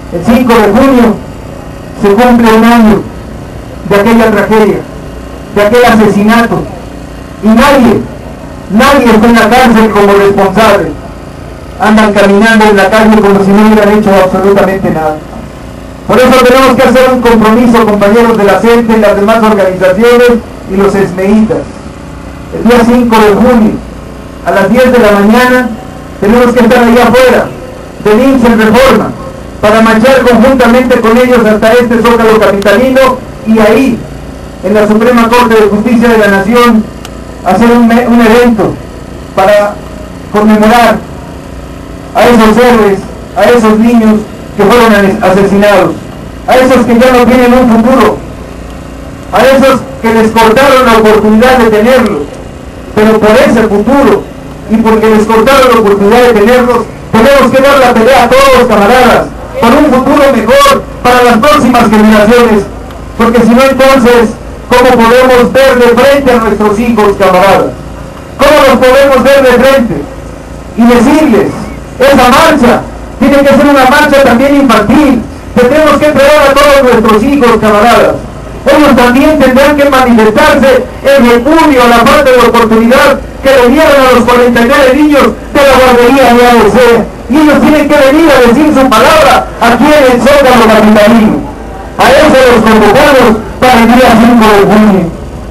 El 5 de junio se cumple un año de aquella tragedia, de aquel asesinato, y nadie está en la cárcel como responsable. Andan caminando en la calle como si no hubieran hecho absolutamente nada. Por eso tenemos que hacer un compromiso, compañeros de la CENTE, las demás organizaciones y los esmeitas. El día 5 de junio, a las 10 de la mañana, tenemos que estar allá afuera, del IMSS en Reforma, para marchar conjuntamente con ellos hasta este Zócalo capitalino, y ahí, en la Suprema Corte de Justicia de la Nación, hacer un evento para conmemorar a esos héroes, a esos niños que fueron asesinados, a esos que ya no tienen un futuro, a esos que les cortaron la oportunidad de tenerlo, pero por ese futuro y porque les cortaron la oportunidad de tenerlos, tenemos que dar la pelea a todos, camaradas, por un futuro mejor para las próximas generaciones, porque si no, entonces, ¿cómo podemos ver de frente a nuestros hijos, camaradas? ¿Cómo los podemos ver de frente? Y decirles, esa marcha tiene que ser una marcha también infantil, que tenemos que entregar a todos nuestros hijos, camaradas. Ellos también tendrán que manifestarse en repudio a la falta de oportunidad que le dieron a los 49 niños de la guardería de ADC. Y ellos tienen que venir a decir su palabra aquí en el Zócalo capitalino. A eso los convocamos para el día 5 de junio.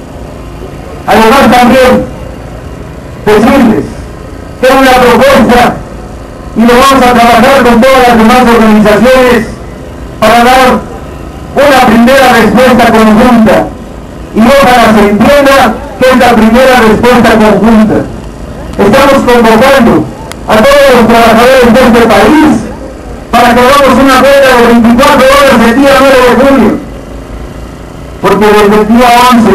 Además también decirles que es una propuesta y lo vamos a trabajar con todas las demás organizaciones para dar una primera respuesta conjunta, y ojalá se entienda que es la primera respuesta conjunta. Estamos convocando a todos los trabajadores de este país para que hagamos una huelga de 24 horas el día 9 de junio, porque desde el día 11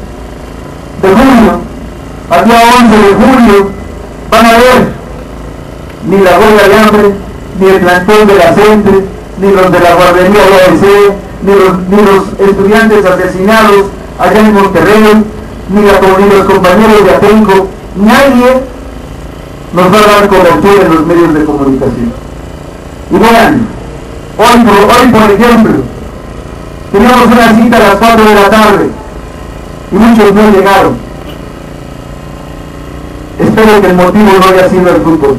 de junio al día 11 de julio van a ver ni la huelga de hambre, ni el plantón de la CENTE, ni los de la guardería de ADC, ni los estudiantes asesinados allá en Monterrey, ni los compañeros de Atenco. Nadie nos va a dar cobertura en los medios de comunicación. Y vean, hoy por ejemplo, teníamos una cita a las 4 de la tarde y muchos no llegaron. Espero que el motivo no haya sido el fútbol.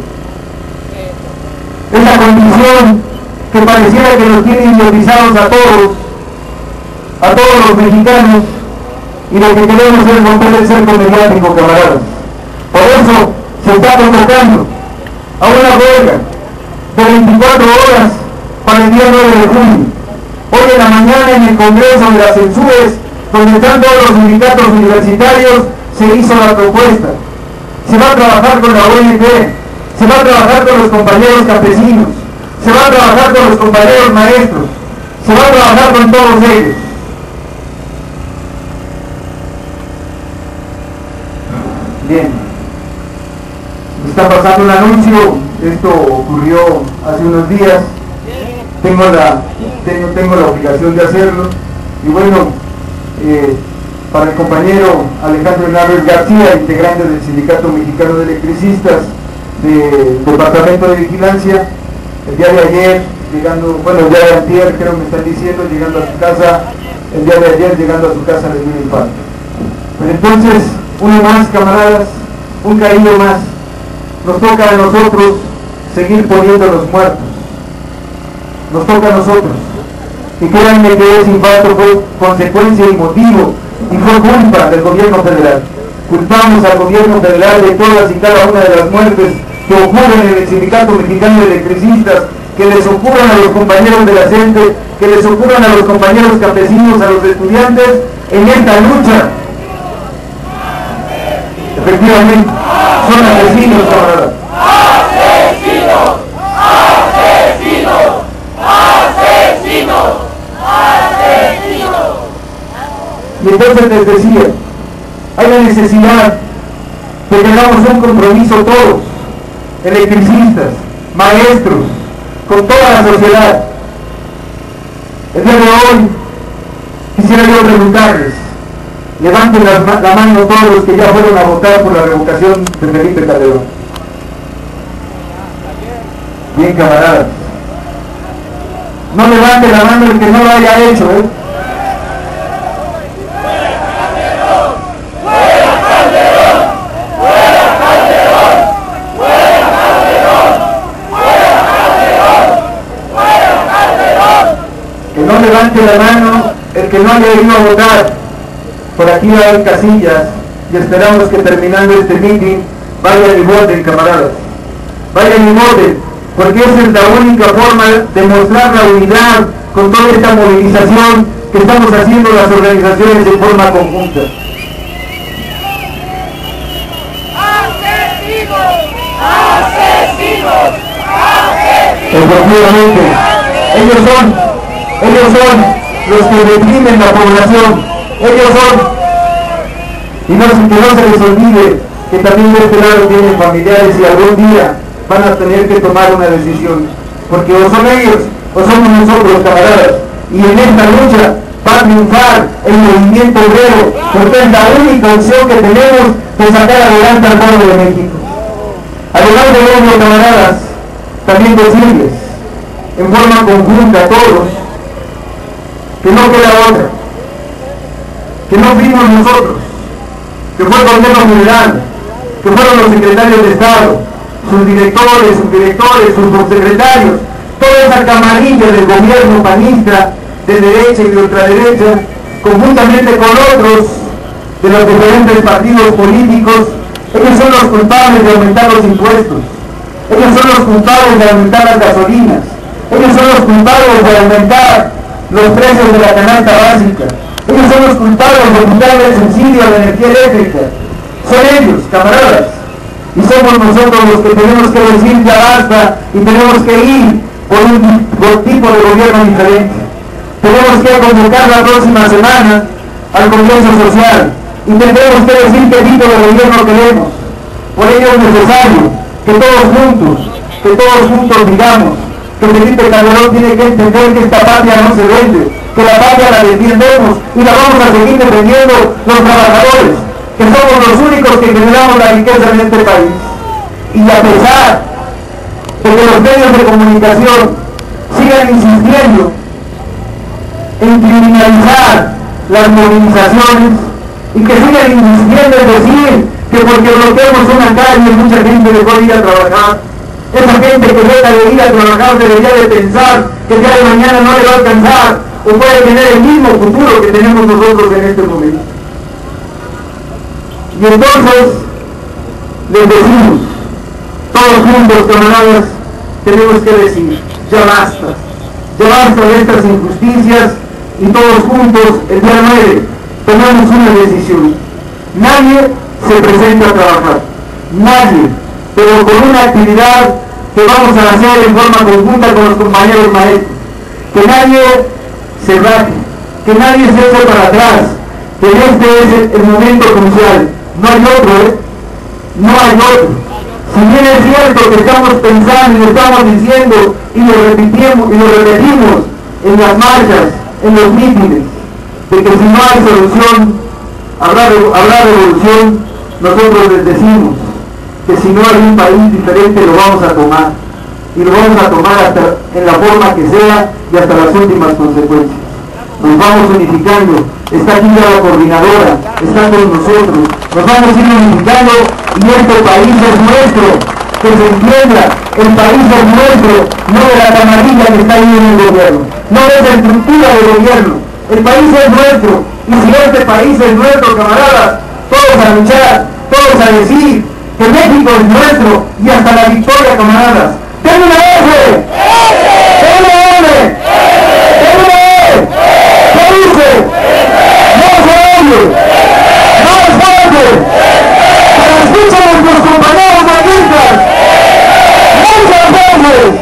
Es la condición que pareciera que nos tiene idiotizados a todos los mexicanos, y lo que queremos es romper el cerco mediático, camaradas. Por eso se está convocando a una huelga de 24 horas para el día 9 de junio. Hoy en la mañana en el Congreso de las Censures, donde están todos los sindicatos universitarios, se hizo la propuesta. Se va a trabajar con la ONG, se va a trabajar con los compañeros campesinos, se va a trabajar con los compañeros maestros, se va a trabajar con todos ellos. Bien, me está pasando un anuncio, esto ocurrió hace unos días, tengo la obligación de hacerlo, y bueno, para el compañero Alejandro Hernández García, integrante del Sindicato Mexicano de Electricistas del Departamento de Vigilancia, el día de ayer, llegando, bueno, el día de antier, creo me están diciendo, llegando a su casa, el día de ayer, llegando a su casa, le dio un infarto. Pero entonces, uno más, camaradas, un cariño más, nos toca a nosotros seguir poniendo los muertos, nos toca a nosotros, y créanme que ese infarto fue consecuencia y motivo, y fue culpa del gobierno federal. Culpamos al gobierno federal de todas y cada una de las muertes que ocurren en el Sindicato Mexicano de Electricistas, que les ocurran a los compañeros de la CENTE, que les ocurran a los compañeros campesinos, a los estudiantes, en esta lucha. Efectivamente, son asesinos, camaradas. ¡Asesinos! ¡Asesinos! ¡Asesinos! ¡Asesinos! Y entonces les decía, hay la necesidad de que hagamos un compromiso todos, electricistas, maestros, con toda la sociedad. El día de hoy quisiera yo preguntarles, levanten la mano todos los que ya fueron a votar por la revocación de Felipe Calderón. Bien, camaradas. No levante la mano el que no lo haya hecho, ¿eh? Que no levante la mano el que no haya ido a votar. Por aquí hay casillas y esperamos que terminando este meeting vayan y voten, camaradas. Vayan y voten, porque esa es la única forma de mostrar la unidad con toda esta movilización que estamos haciendo las organizaciones en forma conjunta. ¡Asesinos! ¡Asesinos! ¡Asesinos! Efectivamente, ellos son los que reprimen la población, ellos son, y que no se les olvide que también de este lado tienen familiares y algún día van a tener que tomar una decisión, porque o son ellos o somos nosotros, camaradas, y en esta lucha va a triunfar el movimiento obrero, porque es la única opción que tenemos de sacar adelante al pueblo de México. Además de ello, camaradas, también decirles en forma conjunta a todos que no queda otra, que no fuimos nosotros, que fue el gobierno federal, que fueron los secretarios de Estado, sus directores, sus subsecretarios, toda esa camarilla del gobierno panista de derecha y de ultraderecha, conjuntamente con otros de los diferentes partidos políticos. Ellos son los culpables de aumentar los impuestos, ellos son los culpables de aumentar las gasolinas, ellos son los culpables de aumentar los precios de la canasta básica, ellos son los culpables de quitar el subsidio a la energía eléctrica. Son ellos, camaradas, y somos nosotros los que tenemos que decir ya basta y tenemos que ir por un tipo de gobierno diferente. Tenemos que convocar la próxima semana al Congreso Social y tendremos que decir qué tipo de gobierno queremos. Por ello es necesario que todos juntos digamos que Felipe Calderón tiene que entender que esta patria no se vende, que la patria la defendemos y la vamos a seguir defendiendo los trabajadores, que somos los únicos que generamos la riqueza en este país. Y a pesar de que los medios de comunicación sigan insistiendo en criminalizar las movilizaciones y que sigan insistiendo en decir que porque bloqueamos una calle mucha gente dejó de ir a trabajar, esa gente que deja de ir a trabajar debería de pensar que el día de mañana no le va a alcanzar o puede tener el mismo futuro que tenemos nosotros en este momento. Y entonces les decimos, todos juntos, camaradas, tenemos que decir, ya basta de estas injusticias, y todos juntos, el día 9, tomamos una decisión. Nadie se presenta a trabajar, nadie, pero con una actividad que vamos a hacer en forma conjunta con los compañeros maestros. Que nadie se raje, que nadie se eche para atrás, que este es el momento crucial. No hay otro, no hay otro. Si bien es cierto que estamos pensando y lo estamos diciendo y lo repetimos en las marchas, en los mítines, de que si no hay solución, habrá revolución, nosotros les decimos que si no hay un país diferente lo vamos a tomar, y lo vamos a tomar hasta en la forma que sea y hasta las últimas consecuencias. Nos vamos unificando, está aquí la coordinadora, está con nosotros, nos vamos a ir unificando y este país es nuestro, que se entienda, el país es nuestro, no de la camarilla que está ahí en el gobierno, no de la estructura del gobierno, el país es nuestro, y si este país es nuestro, camaradas, todos a luchar, todos a decir que México es nuestro y hasta la victoria, camaradas. ¡Denme una F! ¡Denme una M! ¡Denme una E! ¿Qué dice? ¡No se oye! ¡No es fuerte! ¡Pero escuchen nuestros compañeros magistas! ¡Muchas veces!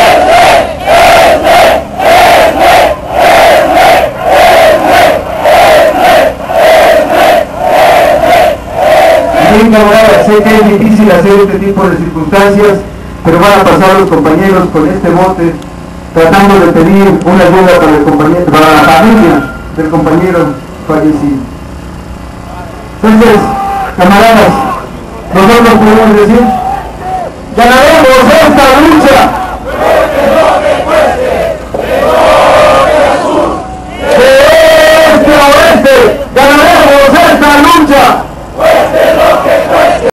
Bien, camaradas, sé que es difícil hacer este tipo de circunstancias, pero van a pasar los compañeros con este bote tratando de pedir una ayuda para la familia del compañero fallecido. Entonces, camaradas, nosotros podemos decir, ganaremos esta lucha. lucha